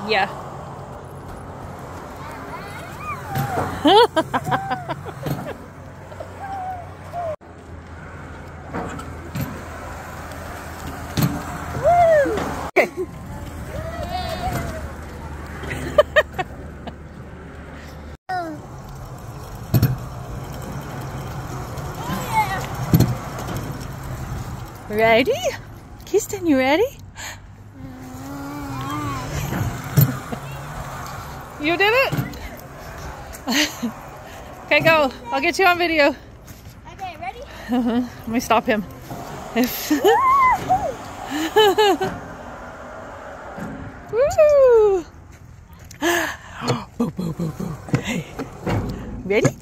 Yeah. Okay. Ready? Kirsten, you ready? You did it? Okay, go. I'll get you on video. Okay, ready? Let me stop him. Woo! Boo, boo, boo, boo. Hey. Ready?